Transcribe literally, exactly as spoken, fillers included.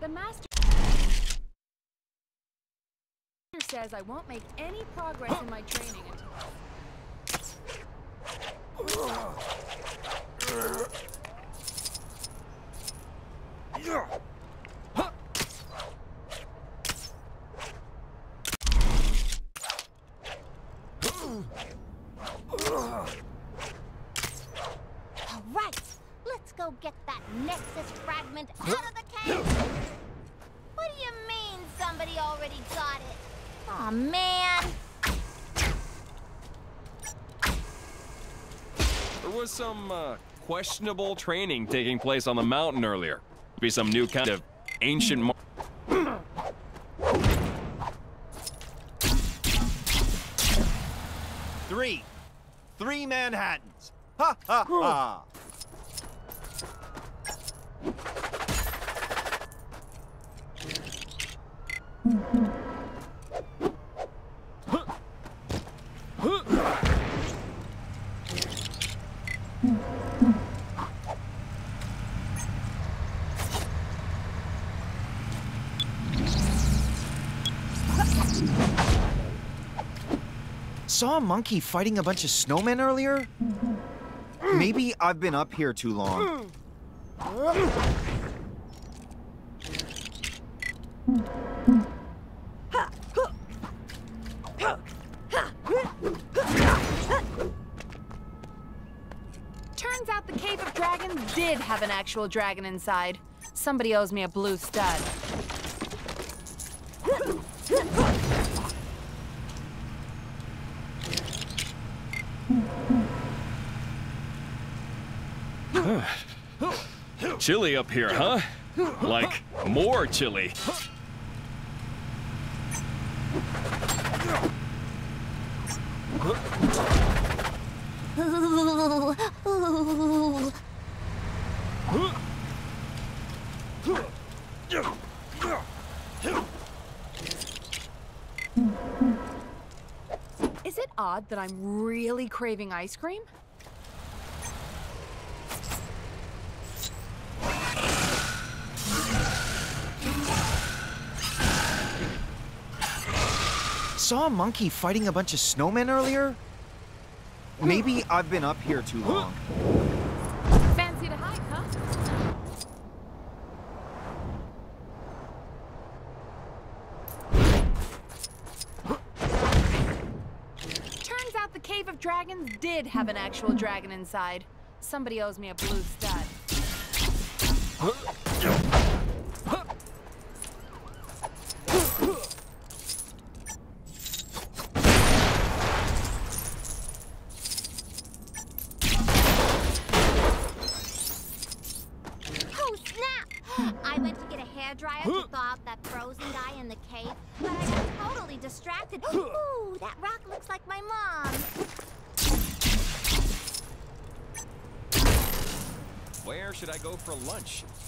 The master says I won't make any progress in my training until... All right, let's go get that Nexus fragment out of the cave. What do you mean somebody already got it? Aw, man. There was some uh, questionable training taking place on the mountain earlier. Be some new kind of ancient. Mo Three. Three Manhattans. Ha ha ha. Saw a monkey fighting a bunch of snowmen earlier? Maybe I've been up here too long. Turns out the Cave of Dragons did have an actual dragon inside. Somebody owes me a blue stud. Chilly up here, huh? Like, more chilly. Ooh, ooh. Is it odd that I'm really craving ice cream? Saw a monkey fighting a bunch of snowmen earlier? Maybe I've been up here too long. Fancy to hike, huh? Turns out the Cave of Dragons did have an actual dragon inside. Somebody owes me a blue stud. I went to get a hairdryer to thaw out that frozen guy in the cave, but I got totally distracted. Ooh, that rock looks like my mom. Where should I go for lunch?